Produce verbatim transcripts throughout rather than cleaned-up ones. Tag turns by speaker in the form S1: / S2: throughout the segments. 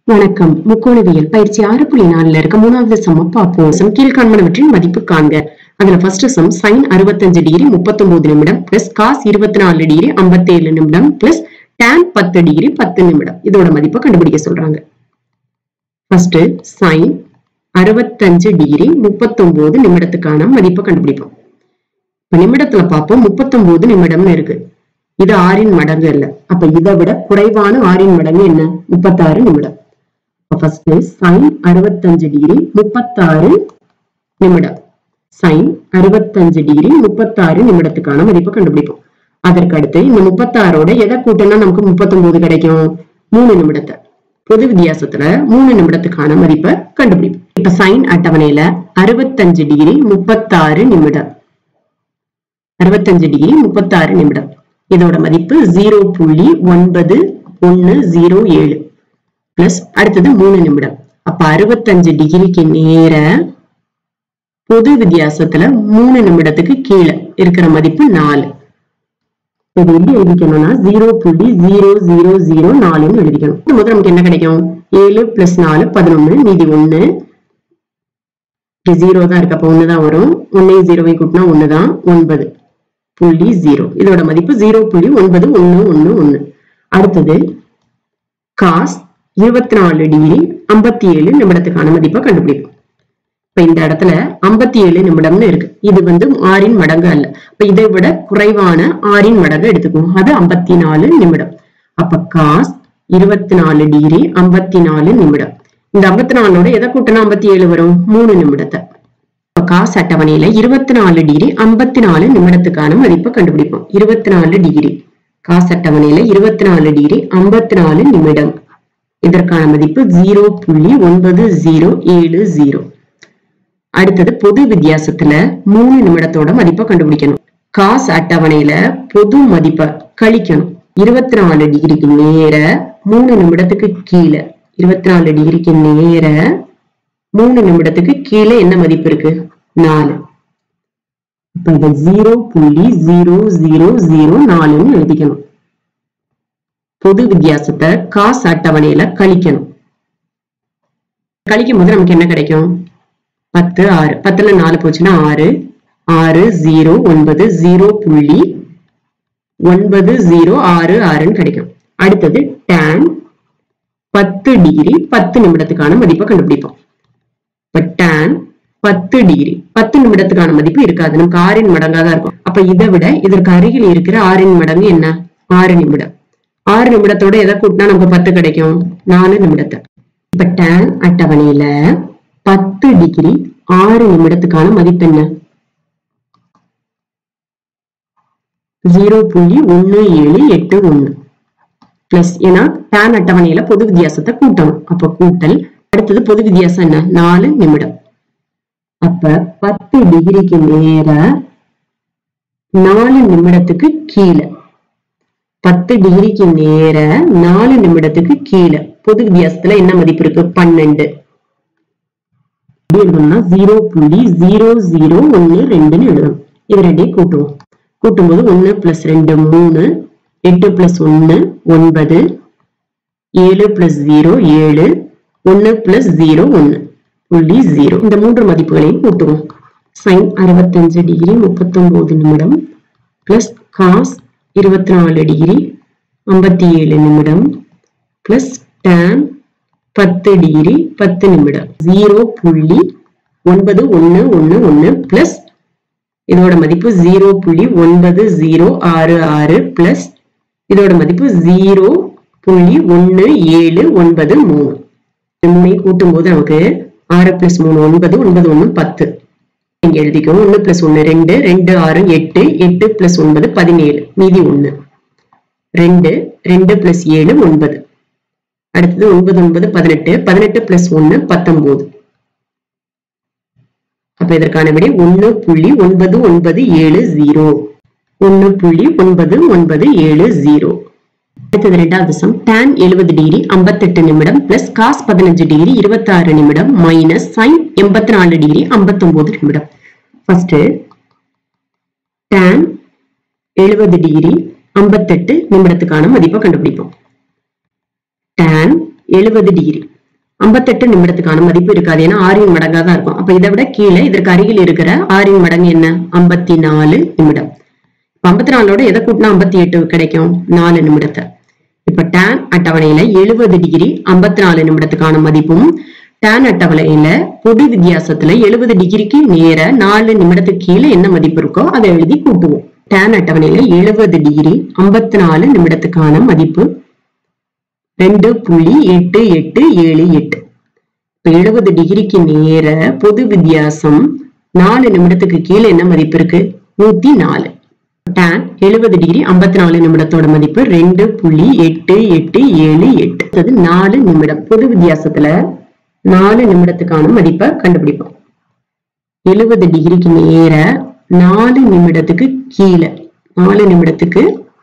S1: வணக்கம். முக்கோணவியல் பயிற்சி ஆறு புள்ளி நாலுல இருக்க மூணாவது சம பார்ப்போம். சம் கீழ்காண்பனவற்றின் மதிப்பு காண்க. அதுல ஃபர்ஸ்ட் சம் சைன் அறுபத்தஞ்சு டிகிரி முப்பத்தொன்பது நிமிடம் பிளஸ் காஸ் இருபத்தி நாலு டிகிரி ஐம்பத்தி ஏழு நிமிடம் பிளஸ் டான் பத்து டிகிரி பத்து நிமிடம். இதோட மதிப்பை கண்டுபிடிக்க சொல்றாங்க. ஃபர்ஸ்ட் சைன் அறுபத்தஞ்சு டிகிரி முப்பத்தொன்பது நிமிடத்துக்கான மதிப்பை கண்டுபிடிப்போம். இப்ப நிமிடத்துல பார்ப்போம். முப்பத்தொன்பது நிமிடம்னு இருக்கு. இது ஆறின் மடங்கு அல்ல. அப்ப இதை விட குறைவான ஆறின் மடங்கு என்ன? முப்பத்தாறு நிமிடம். ஃபர்ஸ்ட் சைன் அறுபத்தஞ்சு டிகிரி முப்பத்தாறு நிமிடம். சைன் அறுபத்தஞ்சு டிகிரி முப்பத்தாறு நிமிடத்துக்கான மதிப்பை கண்டுபிடிப்போம். அதற்கு அடுத்து இந்த முப்பத்தாறோட எதை கூட்டினா நமக்கு முப்பத்தொன்பது கிடைக்கும்? மூணு நிமிடத்தை. பொது வித்தியாசத்துல மூணு நிமிடத்துக்கான மதிப்பை கண்டுபிடிப்போம். இப்ப சைன் அட்டவணையில அறுபத்தஞ்சு டிகிரி முப்பத்தாறு நிமிடம் அறுபத்தஞ்சு டிகிரி முப்பத்தாறு நிமிடம். இதோட மதிப்பு ஜீரோ புள்ளி ஒன்பது ஒன்னு ஜீரோ ஏழு பிளஸ் அடுத்தது மூணு நிமிடம். அப்ப அறுபத்தஞ்சு டிகிரிக்கு நேர பொது வித்தியாசத்துல மூணு நிமிடத்துக்கு கீழே இருக்கிற மதிப்பு நாலு. இது எப்படி எழுதிக்கணும்னா ஜீரோ புள்ளி ஜீரோ ஜீரோ ஜீரோ நாலுன்னு எழுதிக்கணும். முதல்ல நமக்கு என்ன கிடைக்கும்? ஏழு பிளஸ் நாலு பதினொன்னு, மீதி ஒண்ணு. ஜீரோ தான் இருக்கு, அப்ப ஒண்ணுதான் வரும். ஒன்னையும் ஜீரோவை கூட்டினா ஒண்ணுதான், ஒன்பது புள்ளி ஜீரோ. இதோட மதிப்பு ஜீரோ புள்ளி ஒன்பது ஒன்னு ஒன்னு ஒன்னு. அடுத்தது காஸ் இருபத்தி நாலு டிகிரி ஐம்பத்தி ஏழு நிமிடத்துக்கான மதிப்பை கண்டுபிடிக்கும். இப்ப இந்த இடத்துல ஐம்பத்தி ஏழு நிமிடம்னு இருக்கு. இது வந்து ஆறின் மடங்கு அல்ல. இப்ப இதை விட குறைவான ஆறின் மடங்கு எடுத்துக்குவோம். அது ஐம்பத்தி நாலு நிமிடம். அப்ப காஸ் இருபத்தி நாலு டிகிரி ஐம்பத்தி நாலு நிமிடம். இந்த ஐம்பத்தி நாலோட எதை கூட்டினா ஐம்பத்தி ஏழு வரும்? மூணு நிமிடத்தை. காஸ் அட்டவணையில இருபத்தி நாலு டிகிரி ஐம்பத்தி நாலு நிமிடத்துக்கான மதிப்பை கண்டுபிடிப்போம். இருபத்தி நாலு டிகிரி காஸ் அட்டவணையில இருபத்தி நாலு டிகிரி ஐம்பத்தி நாலு நிமிடம். இதற்கான மதிப்பு ஜீரோ புள்ளி ஒன்பது ஜீரோ ஏழு ஜீரோ. அடுத்தது பொது வித்தியாசத்துல மூணு நிமிடத்தோட மதிப்பை கண்டுபிடிக்கணும். காஸ் அட்டவணையில பொது மதிப்பை கழிக்கணும். இருபத்தி நாலு டிகிரிக்கு நேர மூணு நிமிடத்துக்கு கீழே இருபத்தி நாலு டிகிரிக்கு நேர மூணு நிமிடத்துக்கு கீழே என்ன மதிப்பு இருக்கு? நாலு. இப்ப இத ஜீரோ புள்ளி ஜீரோ ஜீரோ ஜீரோ நாலுன்னு எழுதிக்கணும். பொது வித்தியாசத்தை காஸ் அட்டவணையில கழிக்கணும். கழிக்கும் போது நமக்கு என்ன கிடைக்கும்? பத்து ஆறு. பத்துல நாலு போச்சுன்னா ஆறு. ஆறு ஜீரோ ஒன்பது ஜீரோ புள்ளி ஒன்பது ஜீரோ ஆறு ஆறுன்னு கிடைக்கும். அடுத்தது டான் பத்து டிகிரி பத்து நிமிடத்துக்கான மதிப்பை கண்டுபிடிப்போம். இப்ப டான் பத்து டிகிரி பத்து நிமிடத்துக்கான மதிப்பு இருக்காது. நமக்கு ஆறின் மடங்கா தான் இருக்கும். அப்ப இதை விட இதற்கு அருகில் இருக்கிற ஆறின் மடங்கு என்ன? ஆறு நிமிடம். ஆறு நிமிடத்தோட எதை கூட்டினா நமக்கு பத்து கிடைக்கும்? நாலு நிமிடத்தை. இப்ப டான் அட்டவணையில பத்து டிகிரி ஆறு நிமிடத்துக்கான மதிப்பு என்ன? ஜீரோ புள்ளி ஒன்னு ஏழு எட்டு ஒன்னு பிளஸ். ஏன்னா டான் அட்டவணையில பொது வித்தியாசத்தை கூட்டணும். அப்ப கூட்டல். அடுத்தது பொது வித்தியாசம் என்ன? நாலு நிமிடம். அப்ப பத்து டிகிரிக்கு நேர நாலு நிமிடத்துக்கு கீழே பத்து டிகிரிக்கு நேர நாலு நிமிடத்துக்கு கீழே பொது வித்தியாசத்துல என்ன மதிப்பு இருக்கு? பன்னெண்டு. ஜீரோ புள்ளி ஜீரோ ஜீரோ ஒன்னு ரெண்டுன்னு எழுதணும். இது ரெண்டையும் கூட்டுவோம். கூட்டும் போது ஒன்னு பிளஸ் ரெண்டு மூணு, எட்டு பிளஸ் ஒன்னு ஒன்பது, ஏழு பிளஸ் ஜீரோ ஏழு, ஒன்னு பிளஸ் ஜீரோ ஒன்னு புள்ளி ஜீரோ. இந்த மூன்று மதிப்புகளையும் கூட்டுவோம். சைன் அறுபத்தஞ்சு டிகிரி முப்பத்தொன்பது நிமிடம் பிளஸ் காஸ் இருபத்தி நாலு டிகிரி ஐம்பத்தி ஏழு நிமிடம் பிளஸ் டான் பத்து டிகிரி பத்து நிமிடம். ஜீரோ புள்ளி ஒன்பது ஒன்னு ஒன்னு ஒன்னு பிளஸ் இதோட மதிப்பு ஜீரோ புள்ளி ஒன்பது ஜீரோ ஆறு ஆறு பிளஸ் இதோட மதிப்பு ஜீரோ புள்ளி ஒன்னு ஏழு ஒன்பது மூணு. மூணையும் கூட்டும் போது நமக்கு ஆறு பிளஸ் மூணு ஒன்பது, ஒன்பது ஒண்ணு பத்து. இங்க எழுதிக்கணும். ஒன்னு பிளஸ் ஒன்னு ரெண்டு, ரெண்டு ஆறு எட்டு, எட்டு பிளஸ் ஒன்பது பதினேழு, மீதி ஒண்ணு. ரெண்டு, ரெண்டு பிளஸ் ஏழு ஒன்பது. அடுத்தது ஒன்பது ஒன்பது பதினெட்டு, பதினெட்டு பிளஸ் ஒன்னு பத்தொன்பது. அப்ப இதற்கான விடை ஒன்னு புள்ளி ஒன்பது ஒன்பது ஏழு ஜீரோ. ஒன்னு புள்ளி ஒன்பது ஒன்பது ஏழு ஜீரோ. அடுத்தது இரண்டாவது சம் டான் எழுபது டிகிரி ஐம்பத்தி எட்டு நிமிடம் பிளஸ் காஸ் பதினஞ்சு டிகிரி இருபத்தி ஆறு நிமிடம் மைனஸ் சைன் எண்பத்தி நாலு டிகிரி ஐம்பத்தி ஒன்பது நிமிடம். ஃபர்ஸ்ட் டான் எழுபது டிகிரி ஐம்பத்தி எட்டு நிமிடத்துக்கான மதிப்பை கண்டுபிடிப்போம். டான் எழுபது டிகிரி ஐம்பத்தெட்டு நிமிடத்துக்கான மதிப்பு இருக்காது. ஏன்னா ஆறின் மடங்கா தான் இருக்கும். அப்ப இதை விட கீழே இதற்கு அருகில் இருக்கிற ஆறின் மடங்கு என்ன? ஐம்பத்தி நாலு நிமிடம். ஐம்பத்தி நாலோட எதை கூட்டினா ஐம்பத்தி எட்டு கிடைக்கும்? நாலு நிமிடத்தை. இப்ப டான் அட்டவணையில எழுபது டிகிரி ஐம்பத்தி நாலு நிமிடத்துக்கான மதிப்பும், டான் அட்டவணையில பொது வித்தியாசத்துல எழுபது டிகிரிக்கு நேர நாலு நிமிடத்துக்கு கீழே என்ன மதிப்பு இருக்கோ அதை எழுதி கூட்டுவோம். டான் அட்டவணையில எழுபது டிகிரி ஐம்பத்தி நாலு நிமிடத்துக்கான மதிப்பு ரெண்டு புள்ளி எட்டு எட்டு ஏழு எட்டு. இப்ப எழுபது டிகிரிக்கு நேர பொது வித்தியாசம் நாலு நிமிடத்துக்கு கீழே என்ன மதிப்பு இருக்கு? நூத்தி நாலு. டான் எழுபது டிகிரி ஐம்பத்தி நாலு நிமிடத்தோட மதிப்பு ரெண்டு புள்ளி எட்டு எட்டு ஏழு எட்டு. அது நாலு நிமிடம். பொது வித்தியாசத்துல நாலு நிமிடத்துக்கான மதிப்பை கண்டுபிடிப்போம். எழுபது டிகிரிக்கு நேர நாலு நிமிடத்துக்கு கீழே நாலு நிமிடத்துக்கு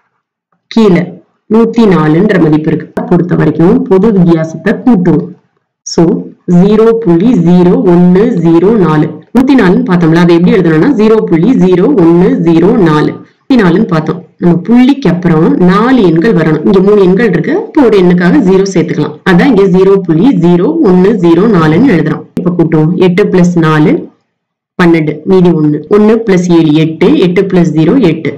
S1: கீழே நூத்தி நாலுன்ற மதிப்பு இருக்கு. பொறுத்த வரைக்கும் பொது வித்தியாசத்தை கூட்டுவோம். சோ ஜீரோ புள்ளி ஜீரோ ஒன்னு ஜீரோ நாலு. நூத்தி நாலுன்னு பார்த்தோம்ல, அதை எப்படி எழுதணும்னா ஜீரோ புள்ளி ஜீரோ ஒன்னு ஜீரோ நாலு. நூத்தி நாலுன்னு பார்த்தோம். நம்ம புள்ளிக்கு அப்புறம் நாலு எண்கள் வரணும். இங்க மூணு எண்கள் இருக்கு. இப்போ ஒரு எண்ணுக்காக ஜீரோ சேர்த்துக்கலாம். அதான் இங்க ஜீரோ புள்ளி ஜீரோ ஒன்னு ஜீரோ நாலுன்னு எழுதுறோம். இப்ப கூட்டுவோம். எட்டு பிளஸ் நாலு பன்னெண்டு, மீதி ஒண்ணு. ஒன்னு பிளஸ் ஏழு எட்டு, எட்டு பிளஸ் ஜீரோ எட்டு,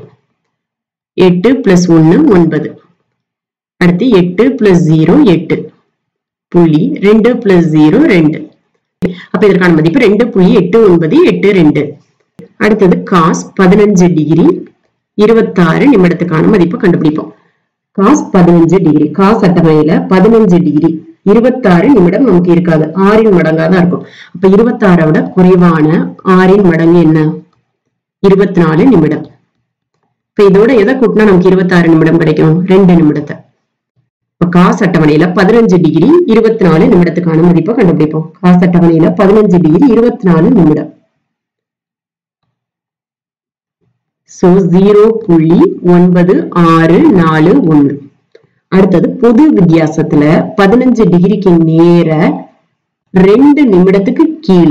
S1: எட்டு பிளஸ் ஒன்னு ஒன்பது. அடுத்து எட்டு பிளஸ் ஜீரோ எட்டு புள்ளி ரெண்டு பிளஸ் ஜீரோ ரெண்டு. அப்ப இதற்கான மதிப்பு ரெண்டு புள்ளி எட்டு ஒன்பது எட்டு ரெண்டு. அடுத்தது காஸ் பதினஞ்சு டிகிரி இருபத்தாறு நிமிடத்துக்கான மதிப்பு கண்டுபிடிப்போம். காஸ் பதினஞ்சு டிகிரி, காஸ் அட்டவணையில பதினஞ்சு டிகிரி இருபத்தாறு நிமிடம் நமக்கு இருக்காது. ஆறின் மடங்கா தான் இருக்கும். அப்ப இருபத்தாறை விட குறைவான ஆறின் மடங்கு என்ன? இருபத்தி நாலு நிமிடம். இப்ப இதோட எதை கூட்டினா நமக்கு இருபத்தாறு நிமிடம் கிடைக்கும்? ரெண்டு நிமிடத்தை. இப்ப காஸ் அட்டவணையில பதினஞ்சு டிகிரி இருபத்தி நாலு நிமிடத்துக்கான மதிப்பை கண்டுபிடிப்போம். காஸ் அட்டவணையில பதினஞ்சு டிகிரி இருபத்தி நாலு நிமிடம். சோ ஜீரோ புள்ளி ஒன்பது ஆறு நாலு ஒண்ணு. அடுத்தது பொது வித்தியாசத்துல பதினஞ்சு டிகிரிக்கு நேர ரெண்டு நிமிடத்துக்கு கீழே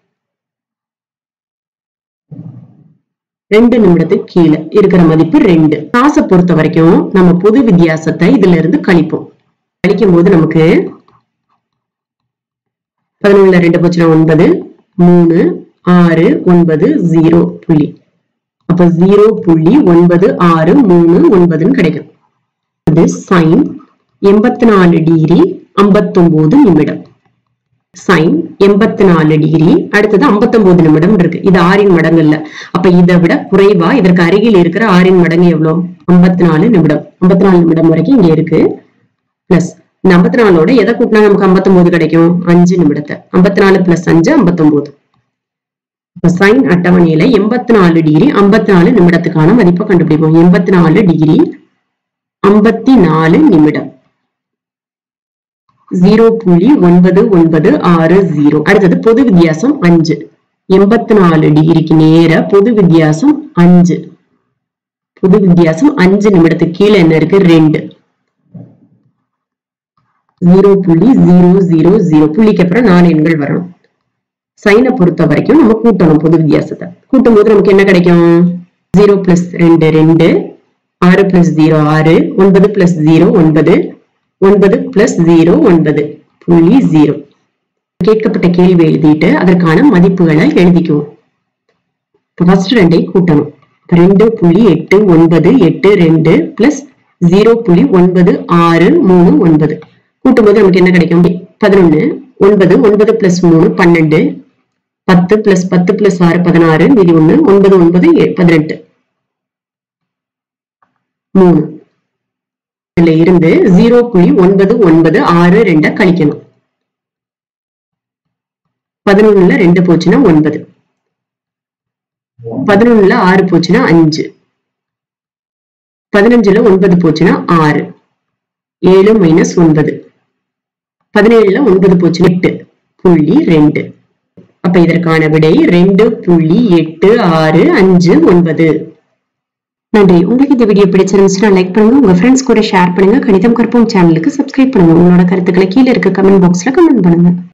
S1: ரெண்டு நிமிடத்துக்கு கீழே இருக்கிற மதிப்பு ரெண்டு. காசை பொறுத்த வரைக்கும் நம்ம பொது வித்தியாசத்தை இதுல இருந்து கழிப்போம். கழிக்கும் போது நமக்கு பதினொன்னுல ரெண்டு போச்சுன்னா ஒன்பது, மூணு, ஆறு, ஒன்பது, ஜீரோ புள்ளி. அப்ப ஜீரோ புள்ளி ஒன்பது ஆறு மூணு ஒன்பதுன்னு கிடைக்கும். அது சைன் எண்பத்தி நாலு டிகிரி ஐம்பத்தி ஒன்பது நிமிடம். சைன் எண்பத்தி நாலு டிகிரி. அடுத்தது ஐம்பத்தி ஒன்பது நிமிடம் இருக்கு. இது ஆறின் மடங்கு இல்ல. அப்ப இதை விட குறைவா இதற்கு அருகில் இருக்கிற ஆறின் மடங்கு எவ்வளவு? ஐம்பத்தி நாலு நிமிடம். ஐம்பத்தி நாலு நிமிடம் வரைக்கும் இங்க இருக்கு. பிளஸ் இந்த ஐம்பத்தி நாலோட எதை கூட்டினா நமக்கு ஐம்பத்தி ஒன்பது கிடைக்கும்? அஞ்சு நிமிடத்தை. ஐம்பத்தி நாலு பிளஸ் அஞ்சு ஐம்பத்தி ஒன்பது. இப்ப சைன் அட்டவணையில எண்பத்தி நாலு டிகிரி ஐம்பத்தி நாலு நிமிடத்துக்கான மதிப்பை கண்டுபிடிப்போம். எண்பத்தி நாலு டிகிரி ஐம்பத்தி நாலு நிமிடம். ஜீரோ புள்ளி ஒன்பது ஒன்பது ஆறு ஜீரோ. அடுத்தது பொது வித்தியாசம் அஞ்சு. எண்பத்தி நாலு டிகிரிக்கு நேர பொது வித்தியாசம் அஞ்சு. பொது வித்தியாசம் அஞ்சு நிமிடத்துக்கு கீழே என்ன இருக்கு? ரெண்டு. ஜீரோ புள்ளி ஜீரோ ஜீரோ ஜீரோ. புள்ளிக்கு அப்புறம் நாலு எண்கள் வரணும். சைனை பொறுத்த வரைக்கும் நம்ம கூட்டணும். பொது வித்தியாசத்தை கூட்டும் போது நமக்கு என்ன கிடைக்கும்? ஜீரோ பிளஸ் ரெண்டு ரெண்டு, ஆறு பிளஸ் ஜீரோ ஆறு, ஒன்பது பிளஸ் ஜீரோ ஒன்பது, ஒன்பது பிளஸ் ஜீரோ ஒன்பது புள்ளி ஜீரோ. கேட்கப்பட்ட கேள்வி எழுதிட்டு அதற்கான மதிப்புகளை எழுதிக்குவோம். ஃபர்ஸ்ட் ரெண்டை கூட்டணும். ரெண்டு புள்ளி எட்டு ஒன்பது எட்டு ரெண்டு பிளஸ் ஜீரோ புள்ளி ஒன்பது ஆறு மூணு ஒன்பது. கூட்டும் போது நமக்கு என்ன கிடைக்கும்? பதினொன்னு. ஒன்பது, ஒன்பது பிளஸ் மூணு பன்னெண்டு, பத்து பிளஸ் பத்து பிளஸ் ஆறு பதினாறு, மீதி ஒண்ணு. ஒன்பது ஒன்பது பதினெட்டு, மூணு. இதுல இருந்து ஜீரோ புள்ளி ஒன்பது ஒன்பது ஆறு ரெண்ட கழிக்கணும். பதினொன்னுல ரெண்டு போச்சுன்னா ஒன்பது, பதினொன்னுல ஆறு போச்சுன்னா அஞ்சு, பதினஞ்சுல ஒன்பது போச்சுன்னா ஆறு, ஏழு மைனஸ் ஒன்பது, பதினேழுல ஒன்பது போச்சுன்னா எட்டு புள்ளி ரெண்டு. அப்ப இதற்கான விடை ரெண்டு புள்ளி எட்டு ஆறு அஞ்சு ஒன்பது. நன்றி. உங்களுக்கு இந்த வீடியோ பிடிச்சிருந்துச்சுன்னா லைக் பண்ணுங்க, உங்க ஃப்ரெண்ட்ஸ் கூட ஷேர் பண்ணுங்க. கணிதம் கற்போம் சேனலுக்கு சப்ஸ்கிரைப் பண்ணுங்க. உங்களோட கருத்துக்களை கீழே இருக்க கமெண்ட் பாக்ஸ்ல கமெண்ட் பண்ணுங்க.